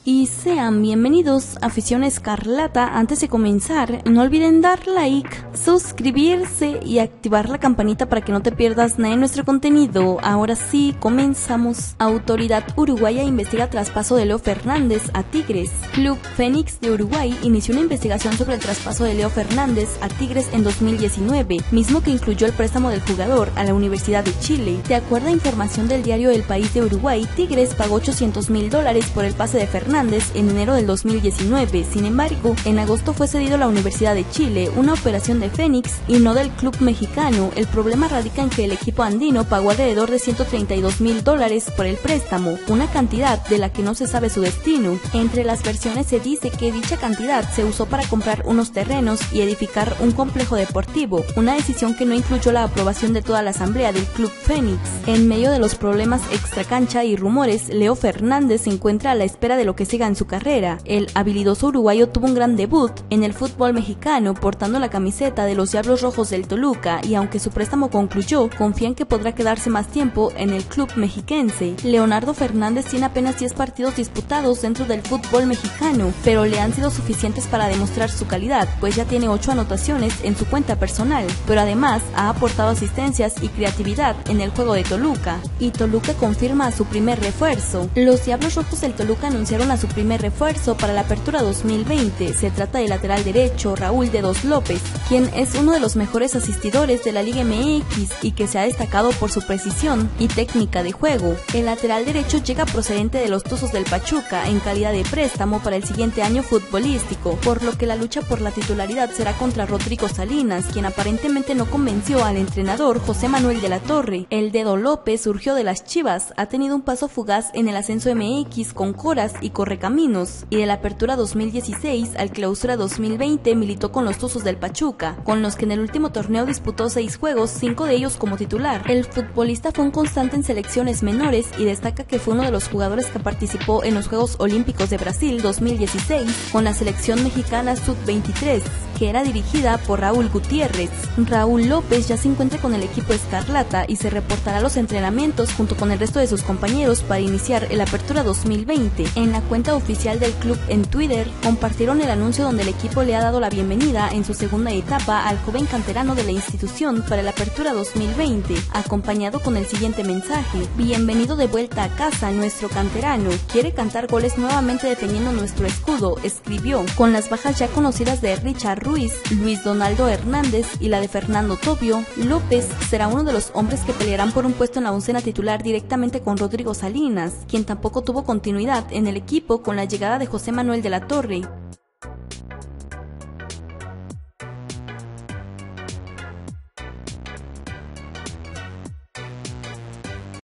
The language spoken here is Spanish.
Y sean bienvenidos a Afición Escarlata. Antes de comenzar, no olviden dar like, suscribirse y activar la campanita para que no te pierdas nada de nuestro contenido. Ahora sí, comenzamos. Autoridad uruguaya investiga traspaso de Leo Fernández a Tigres. Club Fénix de Uruguay inició una investigación sobre el traspaso de Leo Fernández a Tigres en 2019, mismo que incluyó el préstamo del jugador a la Universidad de Chile. De acuerdo a información del diario El País de Uruguay, Tigres pagó $800.000 por el pase de Fernández en enero del 2019. Sin embargo, en agosto fue cedido a la Universidad de Chile, una operación de Fénix y no del club mexicano. El problema radica en que el equipo andino pagó alrededor de $132.000 por el préstamo, una cantidad de la que no se sabe su destino. Entre las versiones se dice que dicha cantidad se usó para comprar unos terrenos y edificar un complejo deportivo, una decisión que no incluyó la aprobación de toda la asamblea del club Fénix. En medio de los problemas extracancha y rumores, Leo Fernández se encuentra a la espera de lo que siga en su carrera. El habilidoso uruguayo tuvo un gran debut en el fútbol mexicano portando la camiseta de los Diablos Rojos del Toluca, y aunque su préstamo concluyó, confía en que podrá quedarse más tiempo en el club mexiquense. Leonardo Fernández tiene apenas 10 partidos disputados dentro del fútbol mexicano, pero le han sido suficientes para demostrar su calidad, pues ya tiene 8 anotaciones en su cuenta personal, pero además ha aportado asistencias y creatividad en el juego de Toluca, y Toluca confirma a su primer refuerzo. Los Diablos Rojos del Toluca anunciaron a su primer refuerzo para la apertura 2020. Se trata del lateral derecho Raúl Dedos López, quien es uno de los mejores asistidores de la Liga MX y que se ha destacado por su precisión y técnica de juego. El lateral derecho llega procedente de los Tuzos del Pachuca en calidad de préstamo para el siguiente año futbolístico, por lo que la lucha por la titularidad será contra Rodrigo Salinas, quien aparentemente no convenció al entrenador José Manuel de la Torre. El Dedo López surgió de las Chivas, ha tenido un paso fugaz en el ascenso MX con Coras y Correcaminos, y de la apertura 2016 al clausura 2020 militó con los Tuzos del Pachuca, con los que en el último torneo disputó 6 juegos, 5 de ellos como titular. El futbolista fue un constante en selecciones menores y destaca que fue uno de los jugadores que participó en los Juegos Olímpicos de Brasil 2016 con la selección mexicana Sub-23, que era dirigida por Raúl Gutiérrez. Raúl López ya se encuentra con el equipo Escarlata y se reportará a los entrenamientos junto con el resto de sus compañeros para iniciar el apertura 2020. En la cuenta oficial del club en Twitter compartieron el anuncio donde el equipo le ha dado la bienvenida en su segunda etapa al joven canterano de la institución para la apertura 2020, acompañado con el siguiente mensaje: bienvenido de vuelta a casa nuestro canterano, quiere cantar goles nuevamente defendiendo nuestro escudo, escribió. Con las bajas ya conocidas de Richard Ruiz, Luis Donaldo Hernández y la de Fernando Tobio, López será uno de los hombres que pelearán por un puesto en la oncena titular directamente con Rodrigo Salinas, quien tampoco tuvo continuidad en el equipo con la llegada de José Manuel de la Torre.